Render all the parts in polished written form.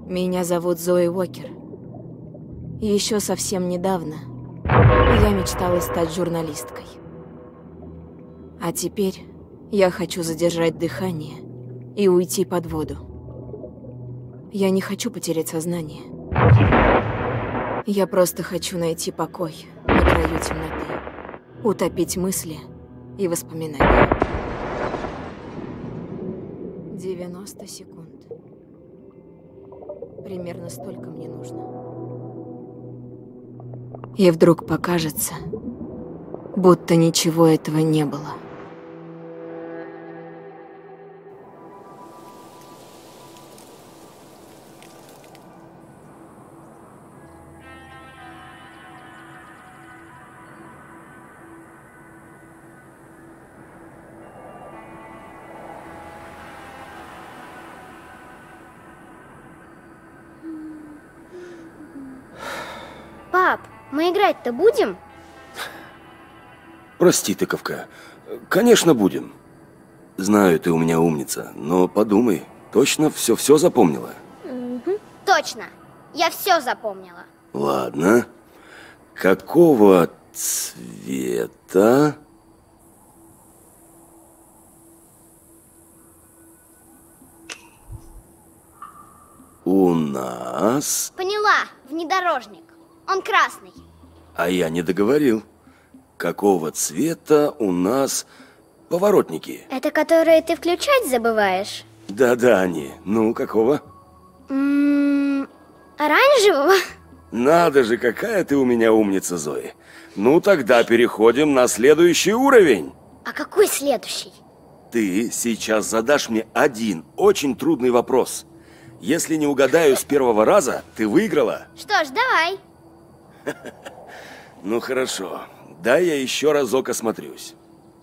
Меня зовут Зои Уокер. Еще совсем недавно я мечтала стать журналисткой. А теперь я хочу задержать дыхание и уйти под воду. Я не хочу потерять сознание. Я просто хочу найти покой на краю темноты, утопить мысли и воспоминания. 90 секунд. Примерно столько мне нужно. И вдруг покажется, будто ничего этого не было. Пап, мы играть-то будем? Прости, тыковка. Конечно, будем. Знаю, ты у меня умница, но подумай, точно все запомнила? Точно, я все запомнила. Ладно. Какого цвета у нас... Поняла, внедорожник. Он красный. А я не договорил. Какого цвета у нас поворотники? Это которые ты включать забываешь? Да-да, они. Ну, какого? Оранжевого? Надо же, какая ты у меня умница, Зои. Ну, тогда переходим на следующий уровень. А какой следующий? Ты сейчас задашь мне один очень трудный вопрос. Если не угадаю с первого раза, ты выиграла. Что ж, давай. Ну, хорошо. Дай я еще разок осмотрюсь.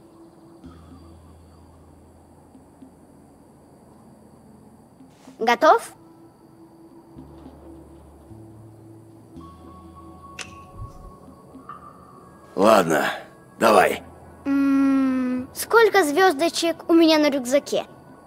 Готов? Ладно, давай. Сколько звездочек у меня на рюкзаке?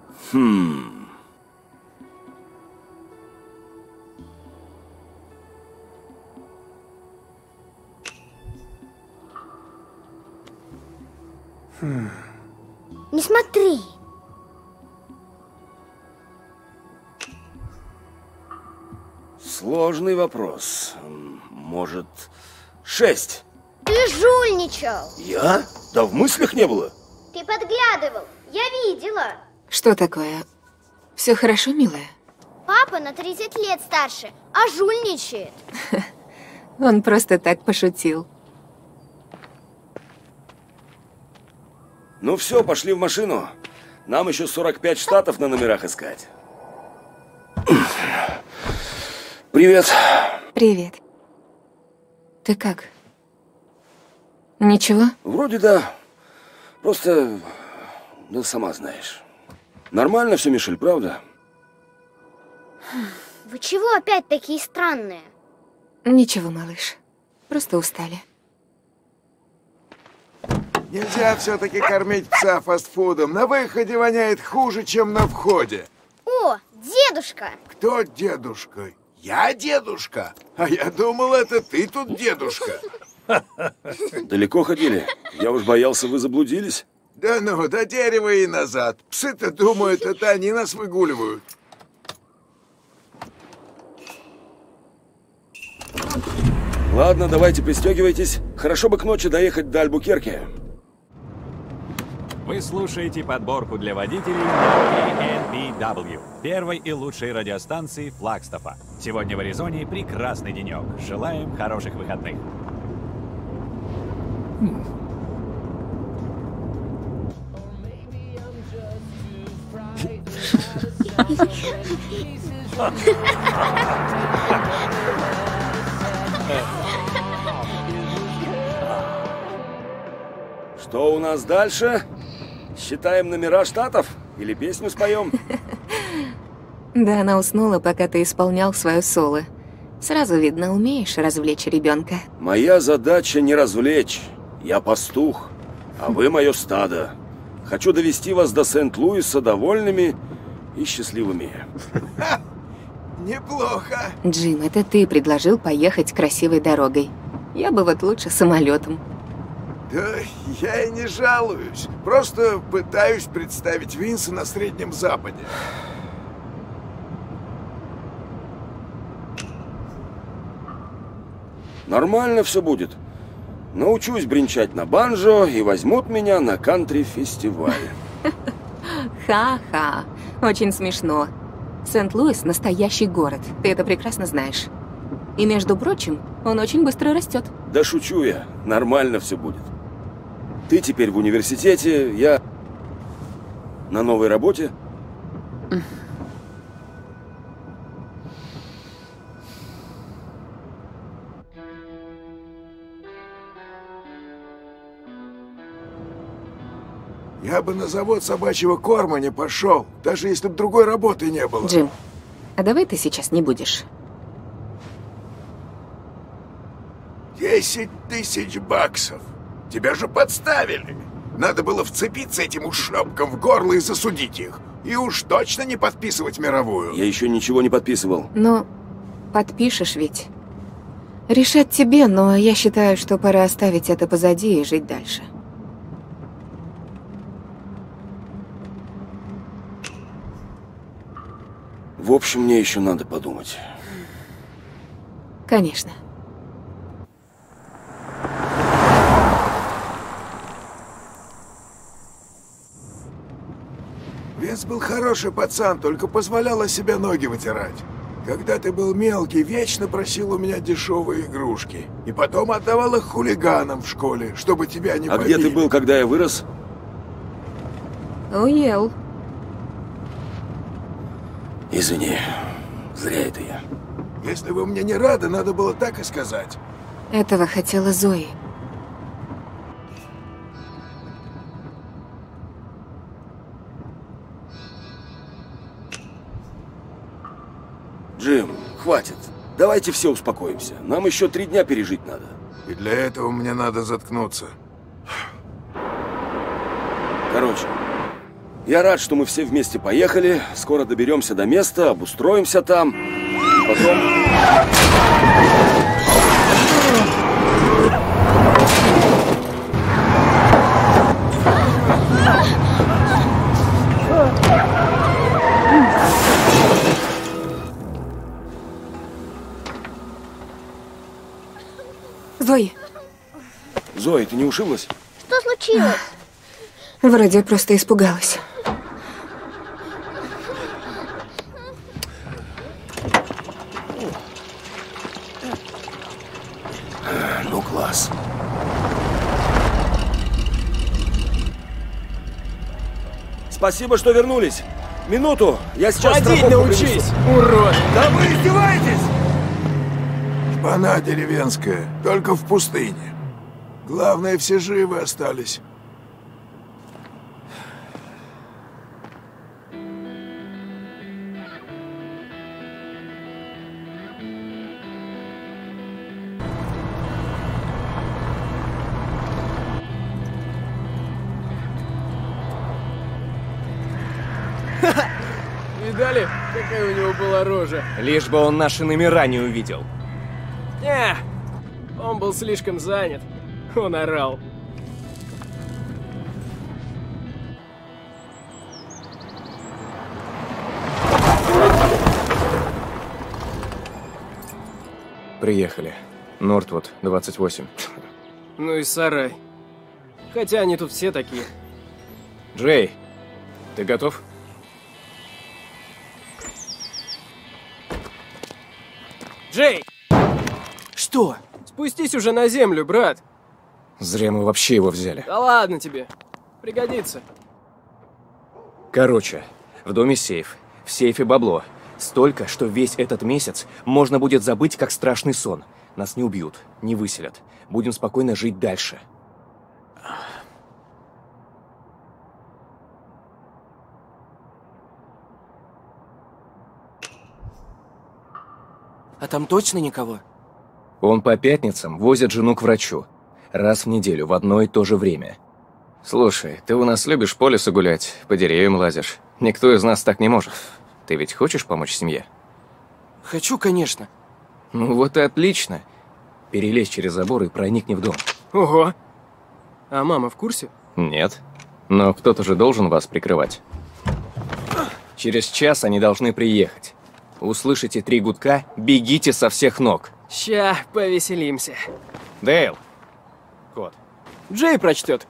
Не смотри. Сложный вопрос. Может, 6? Ты жульничал. Я? Да в мыслях не было. Ты подглядывал. Я видела. Что такое? Все хорошо, милая? Папа на 30 лет старше, а жульничает. Он просто так пошутил. Ну все, пошли в машину. Нам еще 45 штатов на номерах искать. Привет. Привет. Ты как? Ничего? Вроде да. Просто, ну, сама знаешь. Нормально все, Мишель, правда? Вы чего опять такие странные? Ничего, малыш. Просто устали. Нельзя все-таки кормить пса фастфудом. На выходе воняет хуже, чем на входе. О, дедушка! Кто дедушка? Я дедушка? А я думал, это ты тут дедушка. Далеко ходили? Я уж боялся, вы заблудились. Да ну, до дерева и назад. Псы-то думают, это они нас выгуливают. Ладно, давайте пристегивайтесь. Хорошо бы к ночи доехать до Альбукерке. Вы слушаете подборку для водителей на KNPW, первой и лучшей радиостанции Флагстафа. Сегодня в Аризоне прекрасный денек. Желаем хороших выходных. Что у нас дальше? Считаем номера штатов? Или песню споем? Да, она уснула, пока ты исполнял свое соло. Сразу видно, умеешь развлечь ребенка. Моя задача не развлечь. Я пастух, а вы мое стадо. Хочу довести вас до Сент-Луиса довольными и счастливыми. Неплохо. Джим, это ты предложил поехать красивой дорогой. Я бы вот лучше самолетом. Да, я и не жалуюсь. Просто пытаюсь представить Винса на Среднем Западе. Нормально все будет. Научусь бренчать на банджо и возьмут меня на кантри-фестиваль. Ха-ха, очень смешно. Сент-Луис – настоящий город, ты это прекрасно знаешь. И, между прочим, он очень быстро растет. Да шучу я, нормально все будет. Ты теперь в университете, я на новой работе. Я бы на завод собачьего корма не пошел, даже если бы другой работы не было. Джим, а давай ты сейчас не будешь? 10 000 баксов. Тебя же подставили. Надо было вцепиться этим ушлепкам в горло и засудить их. И уж точно не подписывать мировую. Я еще ничего не подписывал. Но подпишешь ведь. Решать тебе, но я считаю, что пора оставить это позади и жить дальше. В общем, мне еще надо подумать. Конечно. Винс был хороший пацан, только позволял о себя ноги вытирать. Когда ты был мелкий, вечно просил у меня дешевые игрушки. И потом отдавал их хулиганам в школе, чтобы тебя не А побили. где ты был, когда я вырос? Уел. Извини, зря это я. Если вы мне не рады, надо было так и сказать. Этого хотела Зои. Джим, хватит. Давайте все успокоимся. Нам еще 3 дня пережить надо. И для этого мне надо заткнуться. Короче, я рад, что мы все вместе поехали. Скоро доберемся до места, обустроимся там. И потом... Зои, Зоя, ты не ушиблась? Что случилось? вроде просто испугалась. Ну, класс. Спасибо, что вернулись. Минуту, я сейчас Водить страховку научись, принесу. урод! Да вы издеваетесь? Шпана деревенская, только в пустыне. Главное, все живы остались. Видали, какая у него была рожа? Лишь бы он наши номера не увидел. Не, он был слишком занят. Он орал. Приехали. Нортвуд, 28. Ну и сарай. Хотя они тут все такие. Джей, ты готов? Джей! Что? Спустись уже на землю, брат. Зря мы вообще его взяли. Да ладно тебе. Пригодится. Короче, в доме сейф. В сейфе бабло. Столько, что весь этот месяц можно будет забыть, как страшный сон. Нас не убьют, не выселят. Будем спокойно жить дальше. А там точно никого? Он по пятницам возит жену к врачу. Раз в неделю, в одно и то же время. Слушай, ты у нас любишь по лесу гулять, по деревьям лазишь. Никто из нас так не может. Ты ведь хочешь помочь семье? Хочу, конечно. Ну вот и отлично. Перелезь через забор и проникни в дом. Ого. А мама в курсе? Нет. Но кто-то же должен вас прикрывать. Через час они должны приехать. Услышите 3 гудка, бегите со всех ног. Ща повеселимся. Дейл. Кот. Джей прочтет.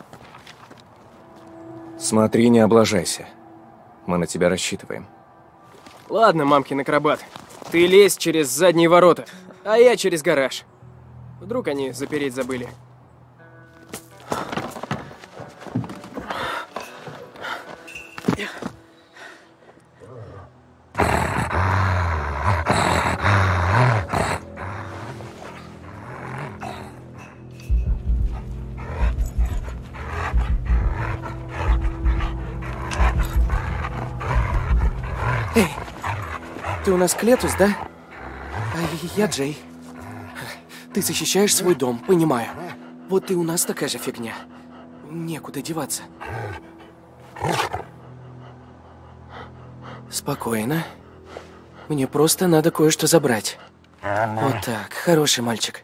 Смотри, не облажайся. Мы на тебя рассчитываем. Ладно, мамкин акробат. Ты лезь через задние ворота, а я через гараж. Вдруг они запереть забыли. Ты у нас Клетус, да? А я Джей. Ты защищаешь свой дом, понимаю. Вот и у нас такая же фигня. Некуда деваться. Спокойно. Мне просто надо кое-что забрать. Вот так, хороший мальчик.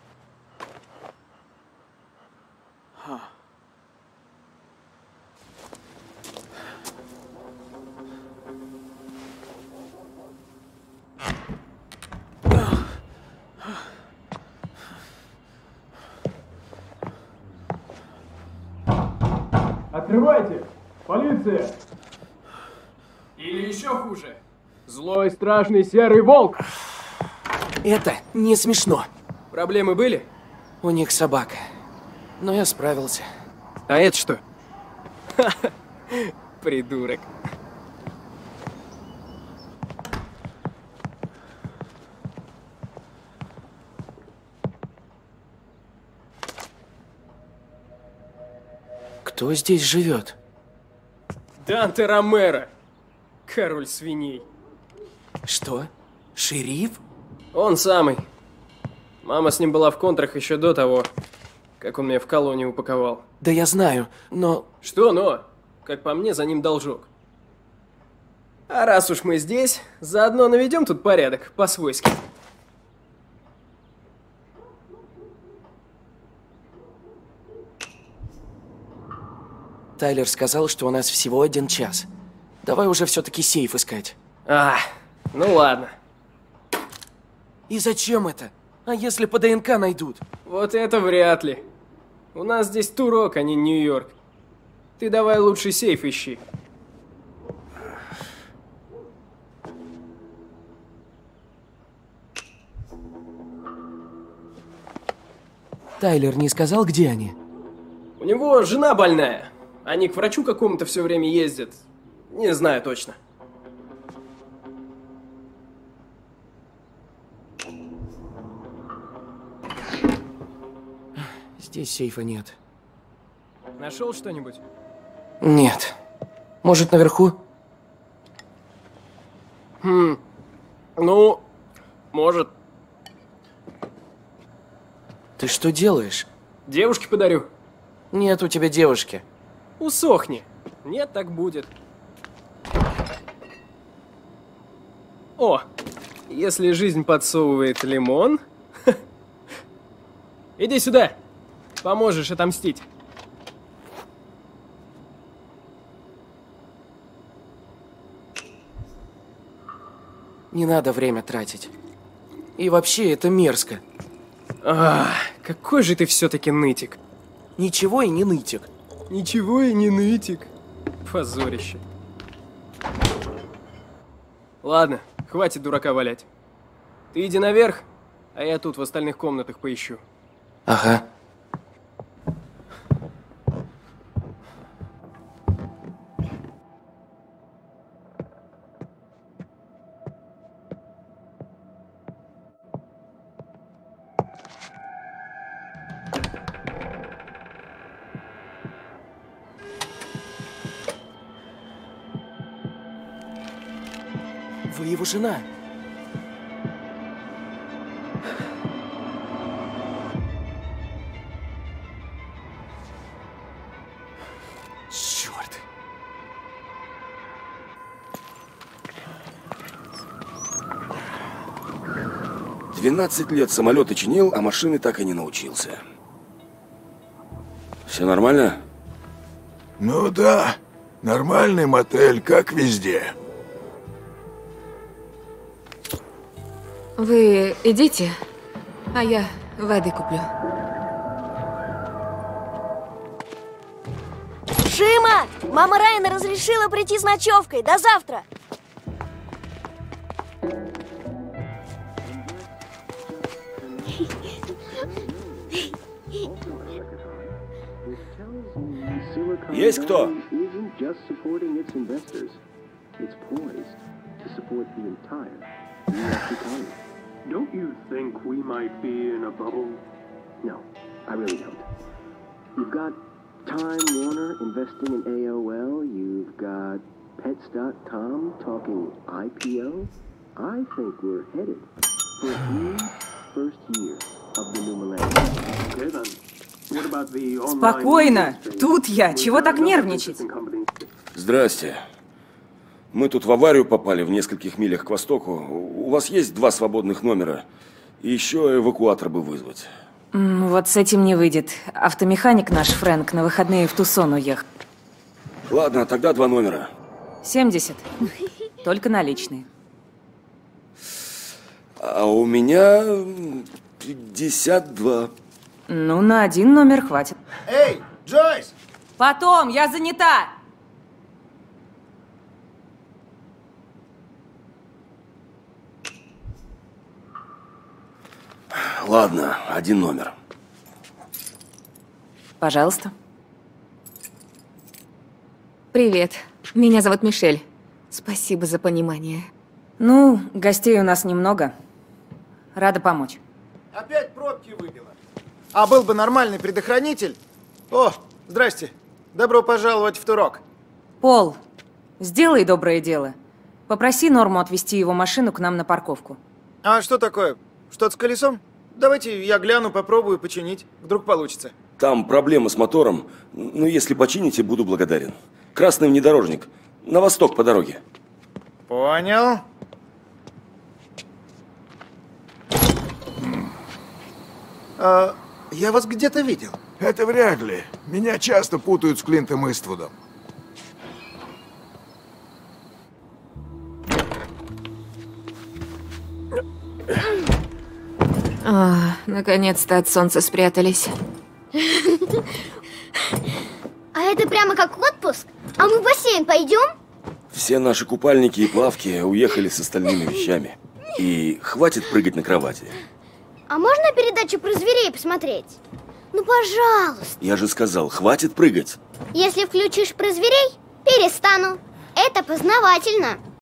Открывайте! Полиция! Или еще хуже. Злой, страшный серый волк! Это не смешно. Проблемы были? У них собака. Но я справился. А это что? Придурок. Кто здесь живет? Данте Ромеро. Король свиней. Что? Шериф? Он самый. Мама с ним была в контрах еще до того, как он меня в колонию упаковал. Да я знаю, но... Что но? Как по мне, за ним должок. А раз уж мы здесь, заодно наведем тут порядок, по-свойски. Тайлер сказал, что у нас всего 1 час. Давай уже все-таки сейф искать. Ну ладно. И зачем это? А если по ДНК найдут? Вот это вряд ли. У нас здесь Турок, а не Нью-Йорк. Ты давай лучше сейф ищи. Тайлер не сказал, где они? У него жена больная. Они к врачу какому-то все время ездят. Не знаю точно. Здесь сейфа нет. Нашел что-нибудь? Нет. Может, наверху? Ну, может. Ты что делаешь? Девушке подарю. Нет у тебя девушки. Усохни. Нет, так будет. О, если жизнь подсовывает лимон... Иди сюда. Поможешь отомстить. Не надо время тратить. И вообще, это мерзко. Какой же ты все-таки нытик. Ничего и не нытик. Ничего и не нытик. Позорище. Ладно, хватит дурака валять. Ты иди наверх, а я тут в остальных комнатах поищу. Ага. Вы его жена. Черт. 12 лет самолеты чинил, а машины так и не научился. Все нормально? Ну да, нормальный мотель, как везде. Вы идите, а я воды куплю. Шима! Мама Райана разрешила прийти с ночевкой. До завтра! Есть кто? Don't you think we might be in a bubble? No, I really don't. You've got Time Warner investing in AOL. You've got Pets.com talking IPO. I think we're headed for a huge first year of the new millennium. Okay then. What about the online... Спокойно! Тут я! Чего так нервничать? Здрасте. Мы тут в аварию попали в нескольких милях к востоку. У вас есть 2 свободных номера? И еще эвакуатор бы вызвать. Вот с этим не выйдет. Автомеханик наш, Фрэнк, на выходные в Тусон уехал. Ладно, тогда 2 номера. 70. Только наличные. А у меня 52. Ну, на 1 номер хватит. Эй, Джойс! Потом, я занята! Ладно, 1 номер. Пожалуйста. Привет, меня зовут Мишель. Спасибо за понимание. Ну, гостей у нас немного. Рада помочь. Опять пробки выбило. А был бы нормальный предохранитель... О, здрасте. Добро пожаловать в Турок. Пол, сделай доброе дело. Попроси Норму отвезти его машину к нам на парковку. А что такое? Что-то с колесом? Давайте я гляну, попробую починить. Вдруг получится. Там проблемы с мотором. Ну, если почините, буду благодарен. Красный внедорожник. На восток по дороге. Понял. Я вас где-то видел. Это вряд ли. Меня часто путают с Клинтом Иствудом. Наконец-то от солнца спрятались. А это прямо как отпуск? А мы в бассейн пойдем? Все наши купальники и плавки уехали с остальными вещами. И хватит прыгать на кровати. А можно передачу про зверей посмотреть? Ну, пожалуйста. Я же сказал, хватит прыгать. Если включишь про зверей, перестану. Это познавательно.